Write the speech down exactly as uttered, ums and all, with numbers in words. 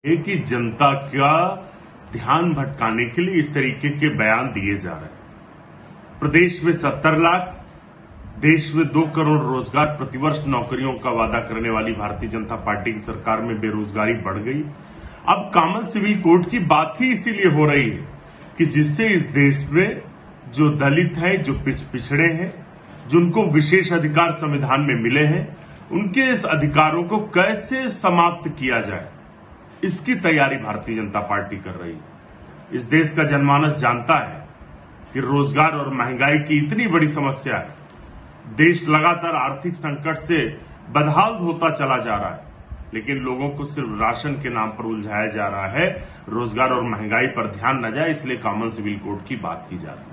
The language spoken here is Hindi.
है कि जनता का ध्यान भटकाने के लिए इस तरीके के बयान दिए जा रहे हैं। प्रदेश में सत्तर लाख, देश में दो करोड़ रोजगार प्रतिवर्ष नौकरियों का वादा करने वाली भारतीय जनता पार्टी की सरकार में बेरोजगारी बढ़ गई। अब कॉमन सिविल कोड की बात ही इसीलिए हो रही है कि जिससे इस देश में जो दलित हैं, जो पिछ पिछड़े हैं, जिनको विशेष अधिकार संविधान में मिले हैं, उनके इस अधिकारों को कैसे समाप्त किया जाए, इसकी तैयारी भारतीय जनता पार्टी कर रही है। इस देश का जनमानस जानता है कि रोजगार और महंगाई की इतनी बड़ी समस्या है। देश लगातार आर्थिक संकट से बदहाल होता चला जा रहा है, लेकिन लोगों को सिर्फ राशन के नाम पर उलझाया जा रहा है। रोजगार और महंगाई पर ध्यान न जाए, इसलिए कॉमन सिविल कोड की बात की जा रही है।